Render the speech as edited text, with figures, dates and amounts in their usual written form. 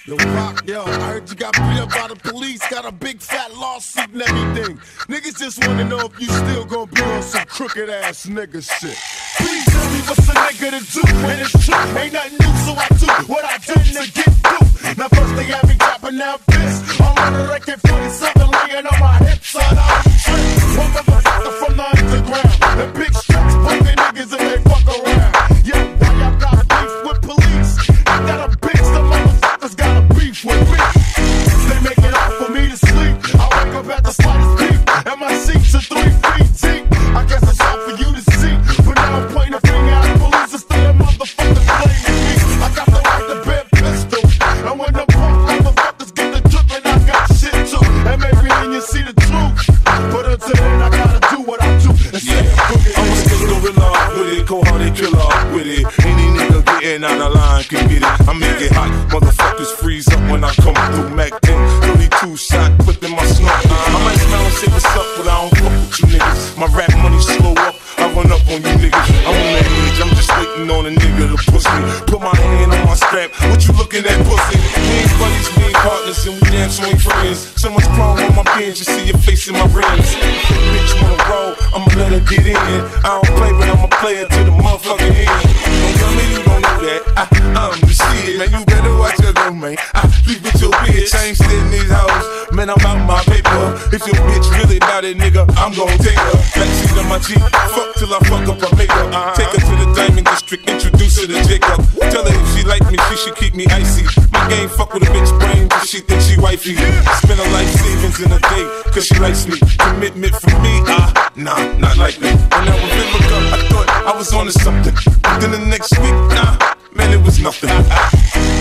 Yo, Rock, yo, I heard you got beat up by the police, got a big fat lawsuit and everything. Niggas just wanna know if you still gonna be on some crooked ass nigga shit. Please tell me what's a nigga to do when it's true. Ain't nothing new, so I do what I did to get through. Now first they had me dropping down piss. I'm on the record 47 laying on my hips, son. I'm tripped. One motherfucker from the underground. The big strips poking niggas and they fuck around. Yo, why y'all got beef with police? I got a bitch, the motherfuckers got a beef with me. They make it hard for me to sleep. I wake up at the slightest peep, and my seats are 3 feet deep. I guess it's hard for you to see, but now I'm pointing a finger at the police instead of motherfuckers blaming me. I got the right to bear pistol, and when the punk motherfuckers get the drippin', I got shit too. And maybe then you see the truth, but until then I gotta do what I do and say I'm a stick gorilla with it, cold-hearted killer with it. Any nigga getting out of line can get it. I make it hot, motherfuckers freeze up when I come through. Mac 10, 32 shot, put in my snout. I might smile and say what's up, but I don't fuck with you niggas. My rap money slow up, I run up on you niggas. I'm on that edge, I'm just waiting on a nigga to push me. Put my hand on my strap, what you looking at, pussy? We ain't buddies, we ain't partners, and we damn so ain't friends. So much chrome on my bench, you see your face in my rims. Bitch wanna roll, I'ma let her get in. I don't play, but I'm a player to the motherfucking end. Don't tell me you don't know that, I'm the shit. Man, you better watch your girl, man. Leave with your bitch, I ain't sitting in these hoes. Man, I'm out my paper. If your bitch really about it, nigga, I'm gon' take her. Backseat on my Jeep, fuck till I fuck up her makeup. Take her to the Diamond District, introduce her to Jacob. Tell her if she like me, she should keep me icy. My game fuck with a bitch brain, cause she think she wifey. Spend her life savings in a day, cause she likes me. Commitment for me, nah, not like me. When I was in the cup, I thought I was on to something. But then the next week, nah, man, it was nothing.